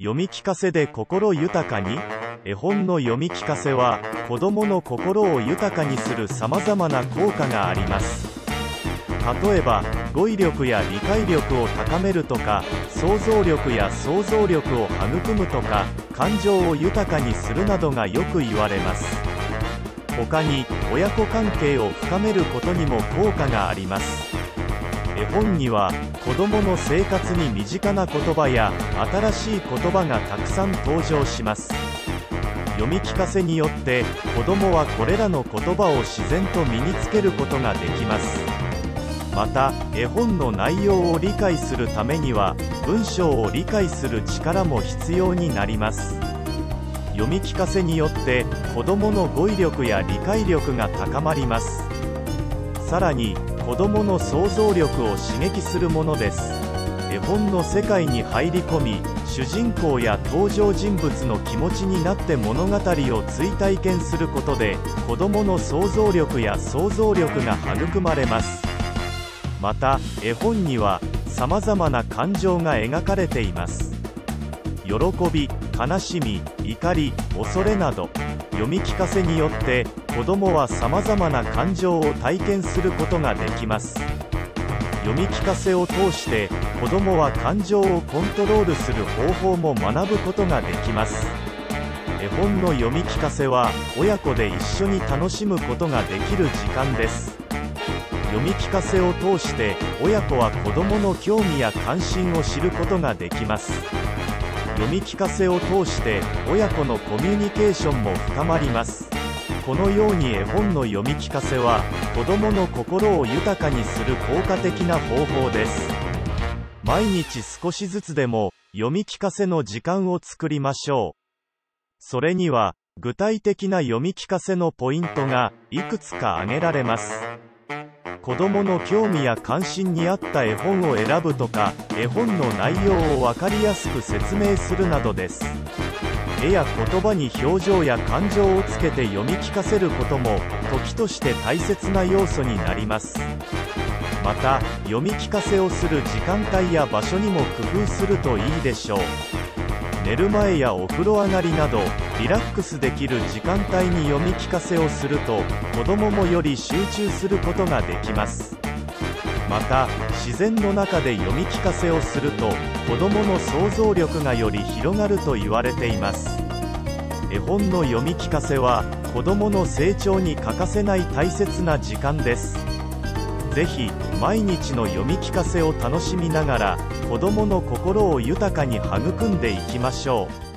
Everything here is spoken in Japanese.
読み聞かせで心豊かに。絵本の読み聞かせは子どもの心を豊かにするさまざまな効果があります。例えば語彙力や理解力を高めるとか、想像力や想像力を育むとか、感情を豊かにするなどがよく言われます。他に親子関係を深めることにも効果があります。絵本には子どもの生活に身近な言葉や新しい言葉がたくさん登場します。読み聞かせによって子どもはこれらの言葉を自然と身につけることができます。また絵本の内容を理解するためには文章を理解する力も必要になります。読み聞かせによって子どもの語彙力や理解力が高まります。さらに子どもの想像力を刺激するものです。絵本の世界に入り込み、主人公や登場人物の気持ちになって物語を追体験することで子どもの想像力や想像力が育まれます。また絵本にはさまざまな感情が描かれています。喜び、悲しみ、怒り、恐れなど、読み聞かせによって子どもはさまざまな感情を体験することができます。読み聞かせを通して子どもは感情をコントロールする方法も学ぶことができます。絵本の読み聞かせは親子で一緒に楽しむことができる時間です。読み聞かせを通して親子は子どもの興味や関心を知ることができます。読み聞かせを通して親子のコミュニケーションも深まります。このように絵本の読み聞かせは子どもの心を豊かにする効果的な方法です。毎日少しずつでも読み聞かせの時間を作りましょう。それには具体的な読み聞かせのポイントがいくつか挙げられます。子どもの興味や関心に合った絵本を選ぶとか、絵本の内容を分かりやすく説明するなどです。絵や言葉に表情や感情をつけて読み聞かせることも時として大切な要素になります。また読み聞かせをする時間帯や場所にも工夫するといいでしょう。寝る前やお風呂上がりなどリラックスできる時間帯に読み聞かせをすると子どももより集中することができます。また自然の中で読み聞かせをすると子どもの想像力がより広がると言われています。絵本の読み聞かせは子どもの成長に欠かせない大切な時間です。ぜひ毎日の読み聞かせを楽しみながら子どもの心を豊かに育んでいきましょう。